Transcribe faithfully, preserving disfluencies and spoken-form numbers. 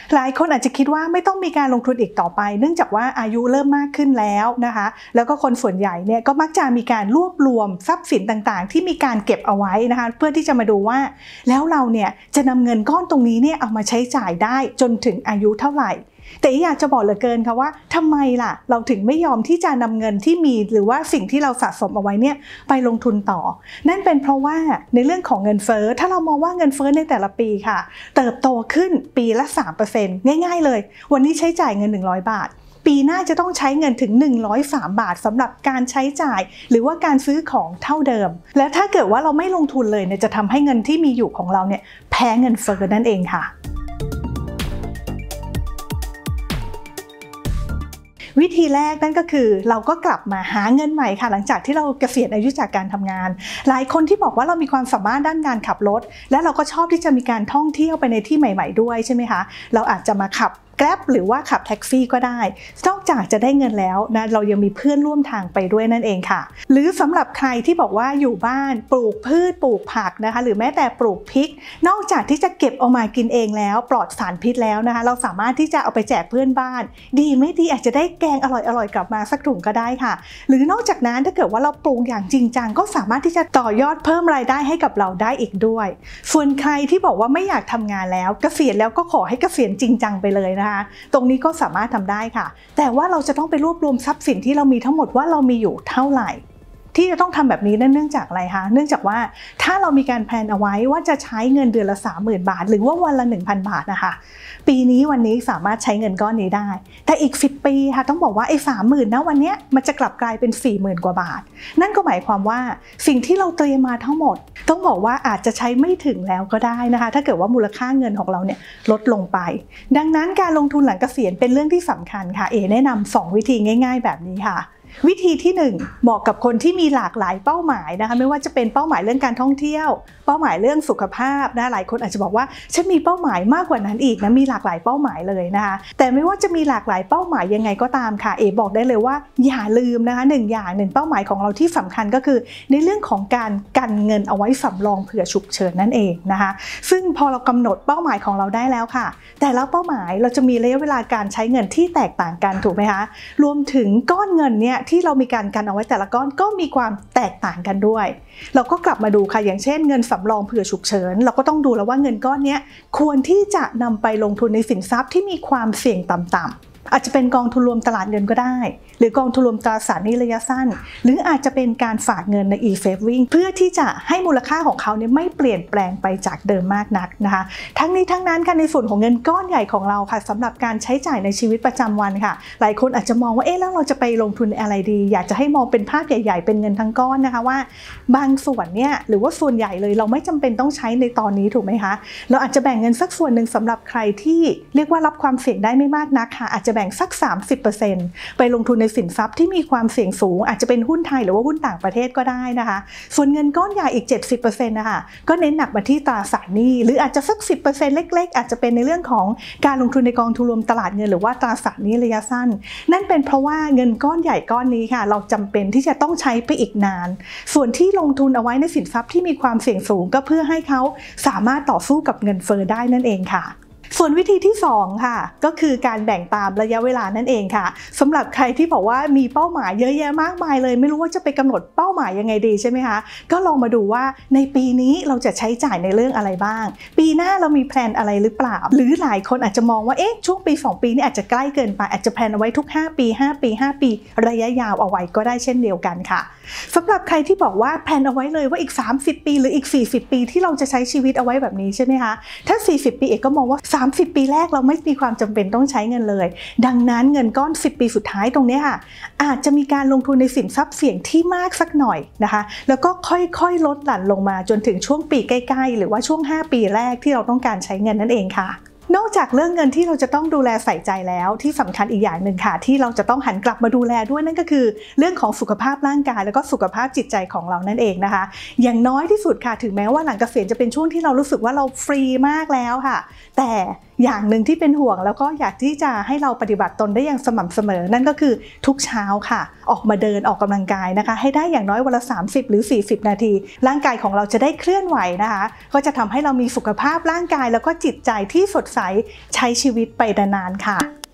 หลายคนอาจจะคิดว่าไม่ต้องมีการลงทุนอีกต่อไปเนื่องจากว่าอายุเริ่มมากขึ้นแล้วนะคะแล้วก็คนส่วนใหญ่เนี่ยก็มักจะมีการรวบรวมทรัพย์สินต่างๆที่มีการเก็บเอาไว้นะคะเพื่อที่จะมาดูว่าแล้วเราเนี่ยจะนำเงินก้อนตรงนี้เนี่ยเอามาใช้จ่ายได้จนถึงอายุเท่าไหร่แต่อยากจะบอกเหลือเกินค่ะว่าทำไมล่ะเราถึงไม่ยอมที่จะนำเงินที่มีหรือว่าสิ่งที่เราสะสมเอาไว้เนี่ยไปลงทุนต่อนั่นเป็นเพราะว่าในเรื่องของเงินเฟ้อถ้าเรามองว่าเงินเฟ้อในแต่ละปีค่ะเติบโตขึ้นปีละ สามเปอร์เซ็นต์ ง่ายๆเลยวันนี้ใช้จ่ายเงินหนึ่งร้อยบาทปีหน้าจะต้องใช้เงินถึงหนึ่งร้อยสามบาทสำหรับการใช้จ่ายหรือว่าการซื้อของเท่าเดิมและถ้าเกิดว่าเราไม่ลงทุนเลยเนี่ยจะทำให้เงินที่มีอยู่ของเราเนี่ยแพ้เงินเฟ้อนั่นเองค่ะวิธีแรกนั่นก็คือเราก็กลับมาหาเงินใหม่ค่ะหลังจากที่เราเกษียณอายุจากการทำงานหลายคนที่บอกว่าเรามีความสามารถด้านการขับรถและเราก็ชอบที่จะมีการท่องเที่ยวไปในที่ใหม่ๆด้วยใช่ไหมคะเราอาจจะมาขับGrab หรือว่าขับแท็กซี่ก็ได้นอกจากจะได้เงินแล้วนะเรายังมีเพื่อนร่วมทางไปด้วยนั่นเองค่ะหรือสำหรับใครที่บอกว่าอยู่บ้านปลูกพืชปลูกผักนะคะหรือแม้แต่ปลูกพริกนอกจากที่จะเก็บเอามากินเองแล้วปลอดสารพิษแล้วนะคะเราสามารถที่จะเอาไปแจกเพื่อนบ้านดีไม่ดีอาจจะได้แกงอร่อยๆกลับมาสักถุงก็ได้ค่ะหรือนอกจากนั้นถ้าเกิดว่าเราปลูกอย่างจริงจังก็สามารถที่จะต่อยอดเพิ่มรายได้ให้กับเราได้อีกด้วยส่วนใครที่บอกว่าไม่อยากทำงานแล้วเกษียณแล้วก็ขอให้เกษียณจริงจังไปเลยนะคะตรงนี้ก็สามารถทำได้ค่ะแต่ว่าเราจะต้องไปรวบรวมทรัพย์สินที่เรามีทั้งหมดว่าเรามีอยู่เท่าไหร่ที่จะต้องทำแบบนี้นั่นเนื่องจากอะไรคะเนื่องจากว่าถ้าเรามีการแพลนเอาไว้ว่าจะใช้เงินเดือนละ สามหมื่น บาทหรือว่าวันละ หนึ่งพัน บาทนะคะปีนี้วันนี้สามารถใช้เงินก้อนนี้ได้แต่อีกสิบปีค่ะต้องบอกว่าไอ้ สามหมื่น นะวันนี้มันจะกลับกลายเป็น สี่หมื่น กว่าบาทนั่นก็หมายความว่าสิ่งที่เราเตรียมมาทั้งหมดต้องบอกว่าอาจจะใช้ไม่ถึงแล้วก็ได้นะคะถ้าเกิดว่ามูลค่าเงินของเราเนี่ยลดลงไปดังนั้นการลงทุนหลังเกษียณเป็นเรื่องที่สำคัญค่ะเอแนะนำสองวิธีง่ายๆแบบนี้ค่ะวิธีที่หนึ่งเหมาะกับคนที่มีหลากหลายเป้าหมายนะคะไม่ว่าจะเป็นเป้าหมายเรื่องการท่องเที่ยวเป้าหมายเรื่องสุขภาพนะหลายคนอาจจะบอกว่าฉันมีเป้าหมายมากกว่านั้นอีกนะมีหลากหลายเป้าหมายเลยนะคะแต่ไม่ว่าจะมีหลากหลายเป้าหมายยังไงก็ตามค่ะเอบอกได้เลยว่าอย่าลืมนะคะหนึ่งอย่างหนึ่งเป้าหมายของเราที่สำคัญก็คือในเรื่องของการกันเงินเอาไว้สำรองเผื่อฉุกเฉินนั่นเองนะคะซึ่งพอเรากำหนดเป้าหมายของเราได้แล้วค่ะแต่ละเป้าหมายเราจะมีระยะเวลาการใช้เงินที่แตกต่างกันถูกไหมคะรวมถึงก้อนเงินเนี่ยที่เรามีการกันเอาไว้แต่ละก้อนก็มีความแตกต่างกันด้วยเราก็กลับมาดูค่ะอย่างเช่นเงินสำรองเผื่อฉุกเฉินเราก็ต้องดูแล้วว่าเงินก้อนนี้ควรที่จะนำไปลงทุนในสินทรัพย์ที่มีความเสี่ยงต่ำๆอาจจะเป็นกองทุนรวมตลาดเงินก็ได้หรือกองทุนรวมตราสารหนี้ระยะสั้นหรืออาจจะเป็นการฝากเงินใน e-saving เพื่อที่จะให้มูลค่าของเขาเนี่ยไม่เปลี่ยนแปลงไปจากเดิมมากนักนะคะทั้งนี้ทั้งนั้นค่ะในส่วนของเงินก้อนใหญ่ของเราค่ะสำหรับการใช้จ่ายในชีวิตประจำวันค่ะหลายคนอาจจะมองว่าเอ๊ะแล้วเราจะไปลงทุนในอะไรดีอยากจะให้มองเป็นภาพใหญ่ๆเป็นเงินทั้งก้อนนะคะว่าบางส่วนเนี่ยหรือว่าส่วนใหญ่เลยเราไม่จำเป็นต้องใช้ในตอนนี้ถูกไหมคะเราอาจจะแบ่งเงินสักส่วนหนึ่งสำหรับใครที่เรียกว่ารับความเสี่ยงได้ไม่มากนักค่ะอาจจะแบ่งสัก สามสิบเปอร์เซ็นต์ ไปลงทุนในสินทรัพย์ที่มีความเสี่ยงสูงอาจจะเป็นหุ้นไทยหรือว่าหุ้นต่างประเทศก็ได้นะคะส่วนเงินก้อนใหญ่อีก เจ็ดสิบเปอร์เซ็นต์ นะคะก็เน้นหนักมาที่ตราสารหนี้หรืออาจจะสัก สิบเปอร์เซ็นต์ เล็กๆอาจจะเป็นในเรื่องของการลงทุนในกองทุนรวมตลาดเงินหรือว่าตราสารหนี้ระยะสั้นนั่นเป็นเพราะว่าเงินก้อนใหญ่ก้อนนี้ค่ะเราจำเป็นที่จะต้องใช้ไปอีกนานส่วนที่ลงทุนเอาไว้ในสินทรัพย์ที่มีความเสี่ยงสูงก็เพื่อให้เขาสามารถต่อสู้กับเงินเฟ้อได้นั่นเองค่ะส่วนวิธีที่สองค่ะก็คือการแบ่งตามระยะเวลานั่นเองค่ะสำหรับใครที่บอกว่ามีเป้าหมายเยอะแยะมากมายเลยไม่รู้ว่าจะไปกำหนดเป้าหมายยังไงดีใช่ไหมคะก็ลองมาดูว่าในปีนี้เราจะใช้จ่ายในเรื่องอะไรบ้างปีหน้าเรามีแพลนอะไรหรือเปล่าหรือหลายคนอาจจะมองว่าเอ๊ะช่วงปีสองปีนี้อาจจะใกล้เกินไปอาจจะแพลนเอาไว้ทุกห้าปีห้าปีห้าปีระยะยาวเอาไว้ก็ได้เช่นเดียวกันค่ะสำหรับใครที่บอกว่าแพลนเอาไว้เลยว่าอีกสามสิบปีหรืออีกสี่สิบปีที่เราจะใช้ชีวิตเอาไว้แบบนี้ใช่ไหมคะถ้าสี่สิบปีเอกก็มองว่าสามสิบปีแรกเราไม่มีความจำเป็นต้องใช้เงินเลยดังนั้นเงินก้อนสิบปีสุดท้ายตรงนี้ค่ะอาจจะมีการลงทุนในสินทรัพย์เสี่ยงที่มากสักหน่อยนะคะแล้วก็ค่อยๆลดหลั่นลงมาจนถึงช่วงปีใกล้ๆหรือว่าช่วงห้าปีแรกที่เราต้องการใช้เงินนั่นเองค่ะนอกจากเรื่องเงินที่เราจะต้องดูแลใส่ใจแล้วที่สำคัญอีกอย่างหนึ่งค่ะที่เราจะต้องหันกลับมาดูแลด้วยนั่นก็คือเรื่องของสุขภาพร่างกายแล้วก็สุขภาพจิตใจของเรานั่นเองนะคะอย่างน้อยที่สุดค่ะถึงแม้ว่าหลังเกษียณจะเป็นช่วงที่เรารู้สึกว่าเราฟรีมากแล้วค่ะแต่อย่างหนึ่งที่เป็นห่วงแล้วก็อยากที่จะให้เราปฏิบัติตนได้อย่างสม่ำเสมอนั่นก็คือทุกเช้าค่ะออกมาเดินออกกำลังกายนะคะให้ได้อย่างน้อยวันละสามสิบหรือสี่สิบนาทีร่างกายของเราจะได้เคลื่อนไหวนะคะก็จะทำให้เรามีสุขภาพร่างกายแล้วก็จิตใจที่สดใสใช้ชีวิตไปนานๆค่ะ